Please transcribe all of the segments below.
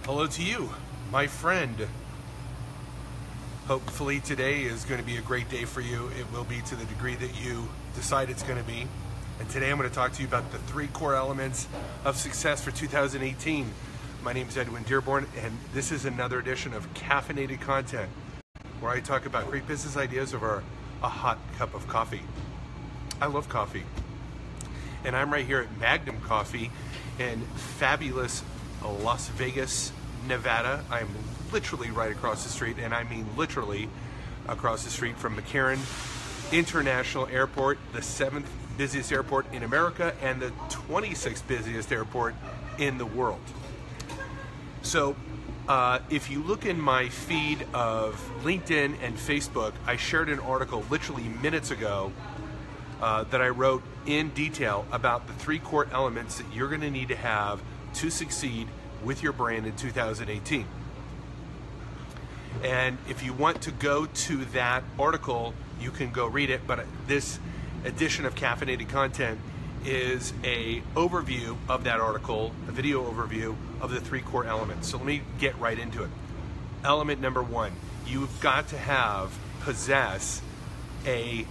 Hello to you, my friend. Hopefully today is going to be a great day for you. It will be to the degree that you decide it's going to be. And today I'm going to talk to you about the 3 core elements of success for 2018. My name is Edwin Dearborn, and this is another edition of caffeinated content where I talk about great business ideas over a hot cup of coffee. I love coffee. And I'm right here at Magnum Coffee in fabulous Las Vegas, Nevada. I'm literally right across the street, and I mean literally across the street from McCarran International Airport, the 7th busiest airport in America and the 26th busiest airport in the world. So if you look in my feed of LinkedIn and Facebook, I shared an article literally minutes ago that I wrote in detail about the 3 core elements that you're going to need to have to succeed with your brand in 2018. And if you want to go to that article, you can go read it, but this edition of caffeinated content is a overview of that article, a video overview of the 3 core elements. So let me get right into it. Element number 1, you've got to possess a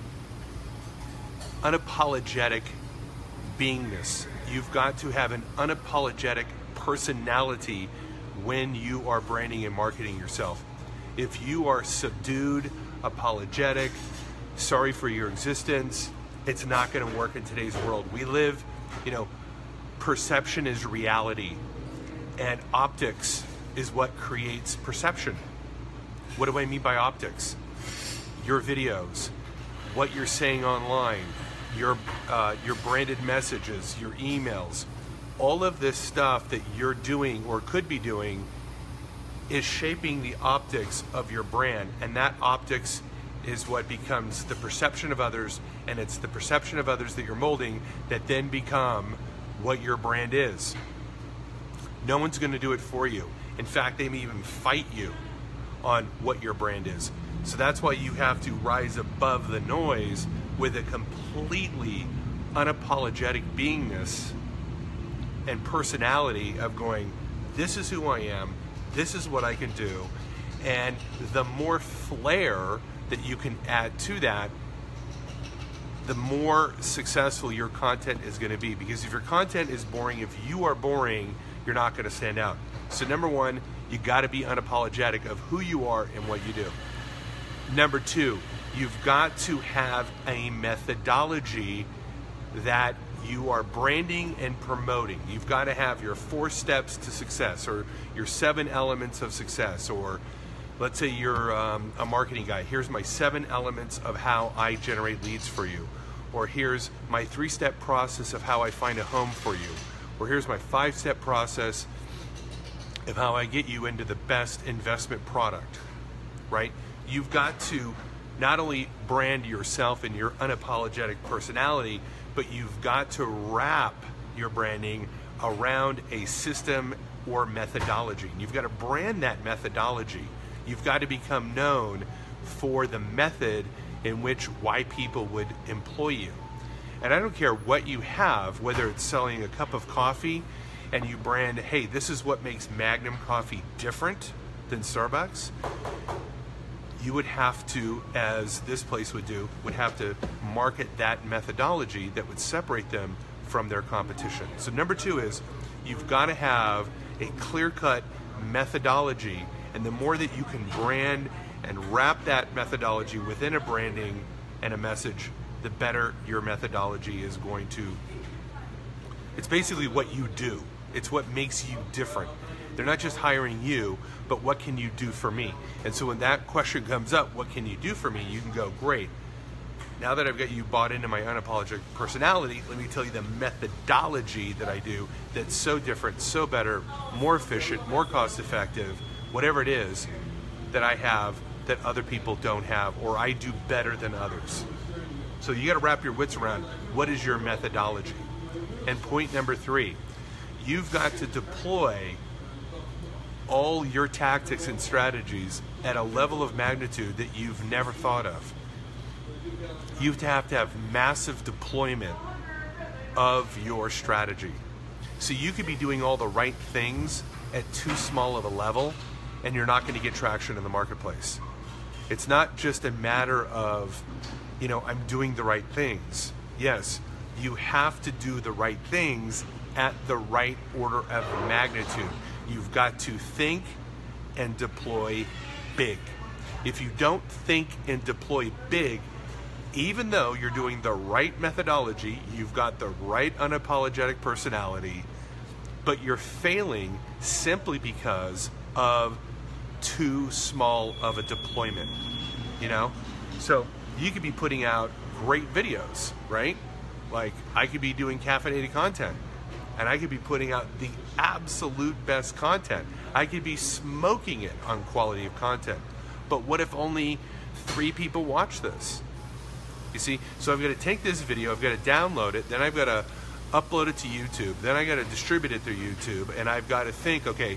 unapologetic beingness. You've got to have an unapologetic personality when you are branding and marketing yourself. If you are subdued, apologetic, sorry for your existence, it's not going to work in today's world. We live, perception is reality, and optics is what creates perception. What do I mean by optics? Your videos, what you're saying online, your branded messages, your emails, all of this stuff that you're doing or could be doing is shaping the optics of your brand, and that optics is what becomes the perception of others, and it's the perception of others that you're molding that then become what your brand is. No one's going to do it for you. In fact, they may even fight you on what your brand is. So that's why you have to rise above the noise with a completely unapologetic beingness and personality of going, this is who I am, this is what I can do. And the more flair that you can add to that, the more successful your content is going to be. Because if your content is boring, if you are boring, you're not going to stand out. So number 1, you got to be unapologetic of who you are and what you do. Number 2, you've got to have a methodology that you are branding and promoting. You've got to have your 4 steps to success, or your 7 elements of success, or let's say you're a marketing guy. Here's my 7 elements of how I generate leads for you. Or here's my 3-step process of how I find a home for you. Or here's my 5-step process of how I get you into the best investment product, right? You've got to not only brand yourself and your unapologetic personality, but you've got to wrap your branding around a system or methodology. And you've got to brand that methodology. You've got to become known for the method in which why people would employ you. And I don't care what you have, whether it's selling a cup of coffee and you brand, hey, this is what makes Magnum coffee different than Starbucks. You would have to, as this place would do, would have to market that methodology that would separate them from their competition. So number 2 is you've got to have a clear-cut methodology, and the more that you can brand and wrap that methodology within a branding and a message, the better your methodology is going to. It's basically what you do. It's what makes you different. They're not just hiring you, but what can you do for me? And so when that question comes up, what can you do for me? You can go, great. Now that I've got you bought into my unapologetic personality, let me tell you the methodology that I do that's so different, so better, more efficient, more cost effective, whatever it is that I have that other people don't have, or I do better than others. So you got to wrap your wits around what is your methodology. And point number 3, you've got to deploy all your tactics and strategies at a level of magnitude that you've never thought of. You have to have massive deployment of your strategy. So you could be doing all the right things at too small of a level, and you're not going to get traction in the marketplace. It's not just a matter of, I'm doing the right things. Yes, you have to do the right things at the right order of magnitude. You've got to think and deploy big. If you don't think and deploy big, even though you're doing the right methodology, you've got the right unapologetic personality, but you're failing simply because of too small of a deployment, So you could be putting out great videos, right? Like I could be doing caffeinated content, and I could be putting out the absolute best content. I could be smoking it on quality of content. But what if only 3 people watch this? You see, so I've got to take this video, I've got to download it, then I've got to upload it to YouTube, then I got to distribute it through YouTube, and I've got to think, okay,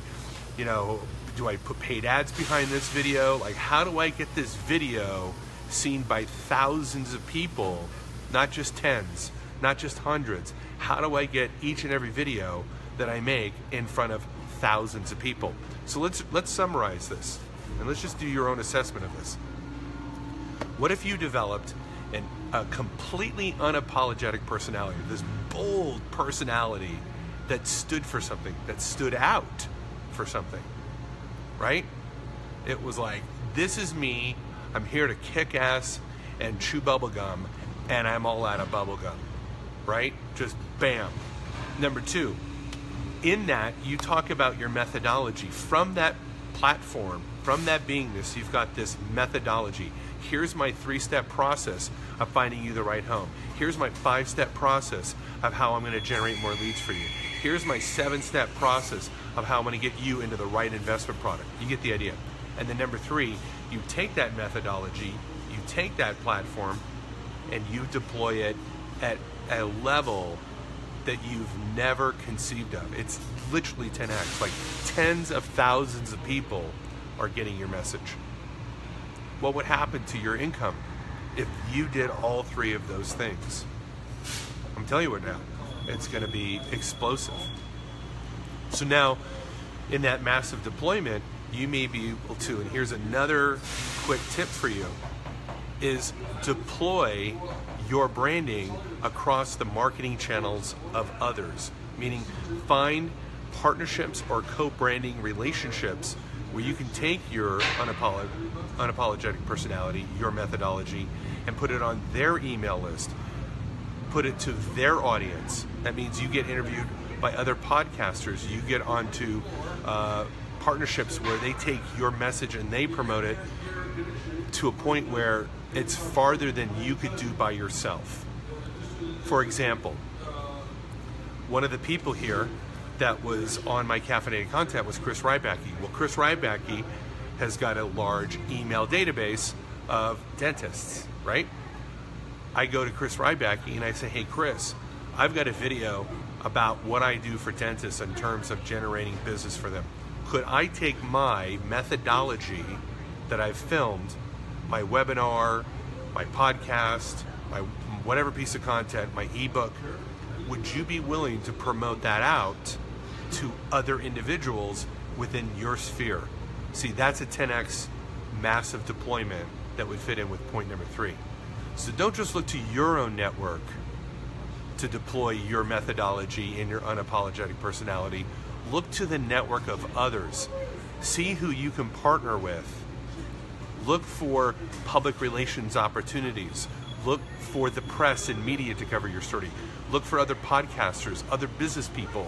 do I put paid ads behind this video? Like, how do I get this video seen by thousands of people, not just tens, not just hundreds? How do I get each and every video that I make in front of thousands of people? So let's summarize this, and let's just do your own assessment of this. What if you developed a completely unapologetic personality, this bold personality that stood for something, that stood out for something, right? It was like, this is me, I'm here to kick ass and chew bubble gum, and I'm all out of bubble gum, right? Just bam. Number 2, in that you talk about your methodology. From that platform, from that beingness, you've got this methodology. Here's my 3-step process of finding you the right home. Here's my 5-step process of how I'm going to generate more leads for you. Here's my 7-step process of how I'm going to get you into the right investment product. You get the idea. And then number 3, you take that methodology, you take that platform, and you deploy it at a level that you've never conceived of. It's literally 10x, like tens of thousands of people are getting your message. What would happen to your income if you did all 3 of those things? I'm telling you what now, it's going to be explosive. So now, in that massive deployment, you may be able to, and here's another quick tip for you, is deploy your branding across the marketing channels of others. Meaning, find partnerships or co-branding relationships where you can take your unapologetic personality, your methodology, and put it on their email list, put it to their audience. That means you get interviewed by other podcasters, you get onto partnerships where they take your message and they promote it to a point where it's farther than you could do by yourself. For example, one of the people here that was on my caffeinated content was Chris Rybacke. Well, Chris Rybacke has got a large email database of dentists, right? I go to Chris Rybacke and I say, hey Chris, I've got a video about what I do for dentists in terms of generating business for them. Could I take my methodology that I've filmed, my webinar, my podcast, my whatever piece of content, my ebook, would you be willing to promote that out to other individuals within your sphere? See, that's a 10x massive deployment that would fit in with point number 3. So don't just look to your own network to deploy your methodology and your unapologetic personality. Look to the network of others. See who you can partner with. Look for public relations opportunities. Look for the press and media to cover your story. Look for other podcasters, other business people,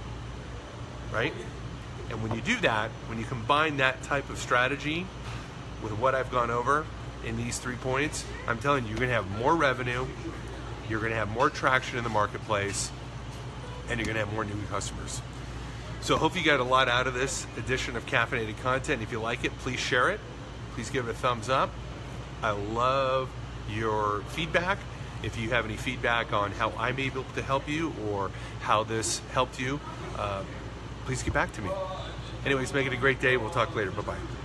right? And when you do that, when you combine that type of strategy with what I've gone over in these 3 points, I'm telling you, you're going to have more revenue, you're going to have more traction in the marketplace, and you're going to have more new customers. So I hope you got a lot out of this edition of Caffeinated Content. If you like it, please share it. Please give it a thumbs up. I love your feedback. If you have any feedback on how I'm able to help you or how this helped you, please get back to me. Anyways, make it a great day. We'll talk later. Bye-bye.